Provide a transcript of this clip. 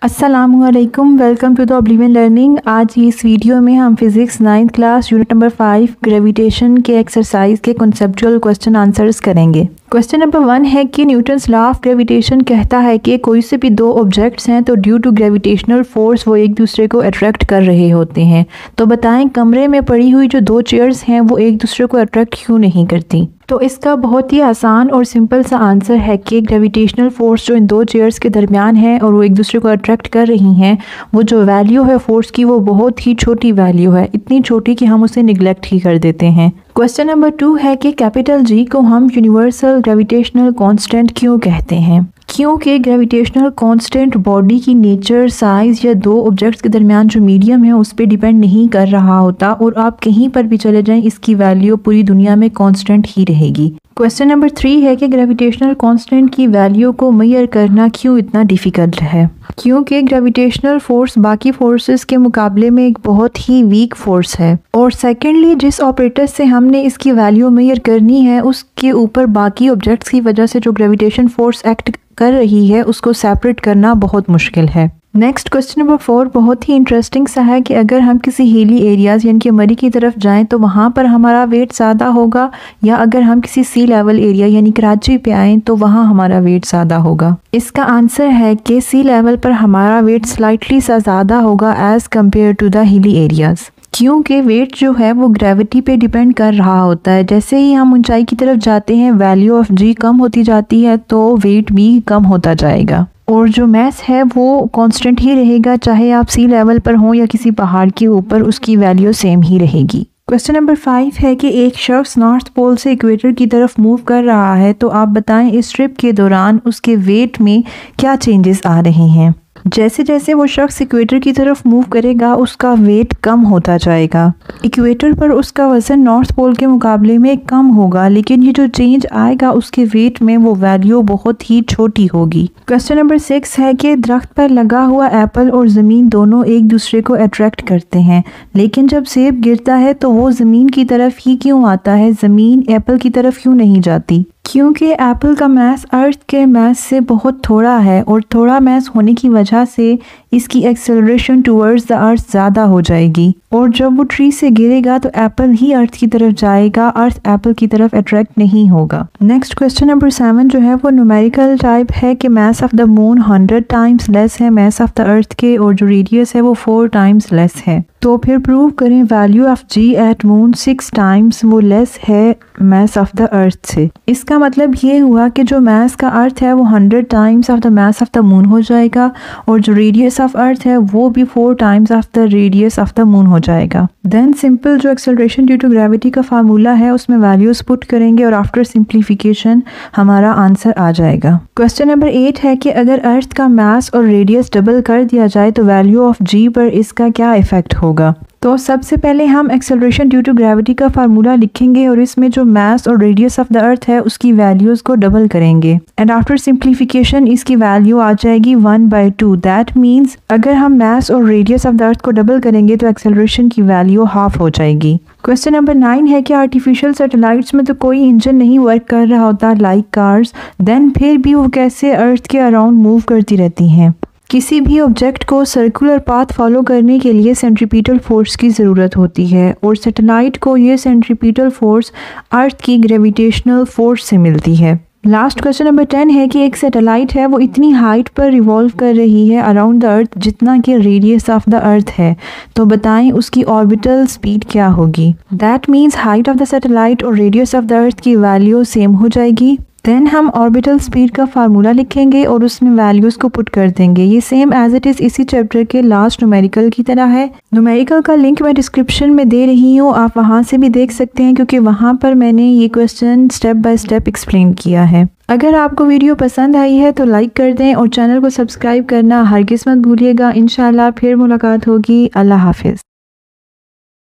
अस्सलामुअलैकुम, welcome to the oblivion learning. आज की इस वीडियो में हम physics 9th class unit number 5 gravitation के एक्सरसाइज के कॉन्सेप्चुअल क्वेश्चन आंसर्स करेंगे। क्वेश्चन नंबर 1 है कि न्यूटन्स लॉ ऑफ ग्रेविटेशन कहता है कि कोई से भी दो ऑब्जेक्ट्स हैं तो ड्यू टू ग्रेविटेशनल फोर्स वो एक दूसरे को अट्रैक्ट कर रहे होते हैं। तो बताएं कमरे में पड़ी हुई जो दो चेयर्स हैं वो एक दूसरे को अट्रैक्ट क्यों नहीं करती। तो इसका बहुत ही आसान और सिंपल सा आंसर है कि ग्रेविटेशनल फोर्स जो इन दो चेयर्स के दरमियान है और वो एक दूसरे को अट्रैक्ट कर रही हैं, वो जो वैल्यू है फोर्स की वो बहुत ही छोटी वैल्यू है, इतनी छोटी कि हम उसे निगलेक्ट ही कर देते हैं। क्वेश्चन नंबर 2 है कि कैपिटल जी को हम यूनिवर्सल ग्रेविटेशनल कांस्टेंट क्यों कहते हैं। क्योंकि ग्रेविटेशनल कांस्टेंट बॉडी की नेचर, साइज या दो ऑब्जेक्ट्स के दरमियान जो मीडियम है उस पर डिपेंड नहीं कर रहा होता और आप कहीं पर भी चले जाएं इसकी वैल्यू पूरी दुनिया में कांस्टेंट ही रहेगी। क्वेश्चन नंबर 3 है कि ग्रेविटेशनल कांस्टेंट की वैल्यू को मेजर करना क्यों इतना डिफ़िकल्ट है। क्योंकि ग्रेविटेशनल फोर्स बाकी फोर्सेस के मुकाबले में एक बहुत ही वीक फोर्स है और सेकेंडली जिस ऑपरेटर से हमने इसकी वैल्यू मेजर करनी है उसके ऊपर बाकी ऑब्जेक्ट्स की वजह से जो ग्रेविटेशन फोर्स एक्ट कर रही है उसको सेपरेट करना बहुत मुश्किल है। नेक्स्ट क्वेश्चन नंबर 4 बहुत ही इंटरेस्टिंग सा है कि अगर हम किसी हिली एरियाज़ यानी कि मरी की तरफ जाएं तो वहाँ पर हमारा वेट ज़्यादा होगा या अगर हम किसी सी लेवल एरिया यानी कराची पे आएँ तो वहाँ हमारा वेट ज़्यादा होगा। इसका आंसर है कि सी लेवल पर हमारा वेट स्लाइटली सा ज़्यादा होगा as compare to the hilly areas, क्योंकि वेट जो है वो ग्रेविटी पे डिपेंड कर रहा होता है। जैसे ही हम ऊंचाई की तरफ जाते हैं वैल्यू ऑफ जी कम होती जाती है तो वेट भी कम होता जाएगा और जो मैस है वो कांस्टेंट ही रहेगा, चाहे आप सी लेवल पर हों या किसी पहाड़ के ऊपर उसकी वैल्यू सेम ही रहेगी। क्वेश्चन नंबर 5 है कि एक शख्स नॉर्थ पोल से इक्वेटर की तरफ मूव कर रहा है तो आप बताएं इस ट्रिप के दौरान उसके वेट में क्या चेंजेस आ रहे हैं। जैसे जैसे वो शख्स इक्वेटर की तरफ मूव करेगा उसका वेट कम होता जाएगा। इक्वेटर पर उसका वज़न नॉर्थ पोल के मुकाबले में कम होगा, लेकिन ये जो चेंज आएगा उसके वेट में वो वैल्यू बहुत ही छोटी होगी। क्वेश्चन नंबर 6 है कि दरख्त पर लगा हुआ एप्पल और ज़मीन दोनों एक दूसरे को अट्रैक्ट करते हैं, लेकिन जब सेब गिरता है तो वो ज़मीन की तरफ ही क्यों आता है, ज़मीन एप्पल की तरफ क्यों नहीं जाती। क्योंकि एप्पल का मास अर्थ के मास से बहुत थोड़ा है और थोड़ा मास होने की वजह से इसकी एक्सेलरेशन टुवर्ड्स द अर्थ ज़्यादा हो जाएगी और जब वो ट्री से गिरेगा तो एप्पल ही अर्थ की तरफ जाएगा, अर्थ एप्पल की तरफ अट्रैक्ट नहीं होगा। नेक्स्ट क्वेश्चन नंबर 7 जो है वो न्यूमेरिकल टाइप है कि mass of the moon 100 times less है मास ऑफ द अर्थ के और जो रेडियस है वो 4 टाइम्स लेस है। तो फिर प्रूव करें value of g at moon 6 times वो लेस है मास ऑफ द अर्थ से। इसका मतलब ये हुआ कि जो मास का अर्थ है वो 100 times of the mass of the moon हो जाएगा और जो रेडियस ऑफ अर्थ है वो भी 4 times of the radius of the moon हो जाएगा। देन सिंपल जो एक्सेलरेशन ड्यू टू ग्रेविटी का फार्मूला है उसमें वैल्यूज पुट करेंगे और आफ्टर सिंप्लीफिकेशन हमारा आंसर आ जाएगा। क्वेश्चन नंबर 8 है कि अगर अर्थ का मास और रेडियस डबल कर दिया जाए तो वैल्यू ऑफ जी पर इसका क्या इफेक्ट होगा। तो सबसे पहले हम एक्सेलरेशन ड्यू टू ग्रेविटी का फार्मूला लिखेंगे और इसमें जो मास और रेडियस ऑफ द अर्थ है उसकी वैल्यूज़ को डबल करेंगे एंड आफ्टर सिंप्लीफिकेशन इसकी वैल्यू आ जाएगी 1/2। दैट मीन्स अगर हम मास और रेडियस ऑफ द अर्थ को डबल करेंगे तो एक्सेलरेशन की वैल्यू हाफ हो जाएगी। क्वेश्चन नंबर 9 है कि आर्टिफिशियल सैटेलाइट्स में तो कोई इंजन नहीं वर्क कर रहा होता लाइक कार्स, देन फिर भी वो कैसे अर्थ के अराउंड मूव करती रहती हैं। किसी भी ऑब्जेक्ट को सर्कुलर पाथ फॉलो करने के लिए सेंट्रीपिटल फोर्स की ज़रूरत होती है और सैटेलाइट को ये सेंट्रीपिटल फोर्स अर्थ की ग्रेविटेशनल फोर्स से मिलती है। लास्ट क्वेश्चन नंबर 10 है कि एक सैटेलाइट है वो इतनी हाइट पर रिवॉल्व कर रही है अराउंड द अर्थ जितना कि रेडियस ऑफ द अर्थ है, तो बताएं उसकी ऑर्बिटल स्पीड क्या होगी। That means height of the satellite और रेडियस ऑफ द अर्थ की वैल्यू सेम हो जाएगी। देन हम ऑर्बिटल स्पीड का फार्मूला लिखेंगे और उसमें वैल्यूज़ को पुट कर देंगे। ये सेम एज इट इज़ इसी चैप्टर के लास्ट न्यूमेरिकल की तरह है। न्यूमेरिकल का लिंक मैं डिस्क्रिप्शन में दे रही हूँ, आप वहाँ से भी देख सकते हैं क्योंकि वहाँ पर मैंने ये question step by step explain किया है। अगर आपको वीडियो पसंद आई है तो लाइक कर दें और चैनल को सब्सक्राइब करना हरगिज़ मत भूलिएगा। इंशाल्लाह फिर मुलाकात होगी। अल्लाह हाफिज़।